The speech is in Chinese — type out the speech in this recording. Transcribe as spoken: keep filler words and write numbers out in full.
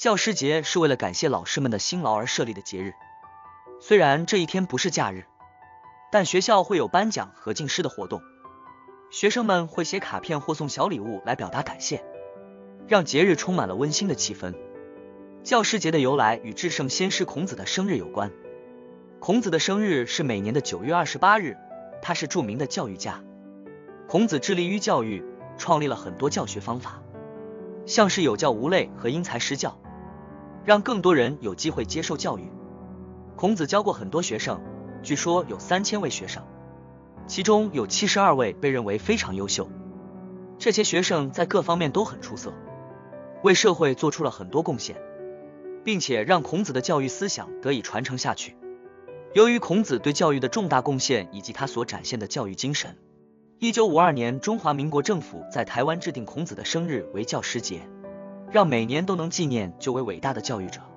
教师节是为了感谢老师们的辛劳而设立的节日。虽然这一天不是假日，但学校会有颁奖和敬师的活动，学生们会写卡片或送小礼物来表达感谢，让节日充满了温馨的气氛。教师节的由来与至圣先师孔子的生日有关。孔子的生日是每年的九月二十八日，他是著名的教育家。孔子致力于教育，创立了很多教学方法，像是有教无类和因材施教，让更多人有机会接受教育。孔子教过很多学生，据说有三千位学生，其中有七十二位被认为非常优秀。这些学生在各方面都很出色，为社会做出了很多贡献，并且让孔子的教育思想得以传承下去。由于孔子对教育的重大贡献以及他所展现的教育精神，一九五二年中华民国政府在台湾制定孔子的生日为教师节，让每年都能纪念这位伟大的教育者。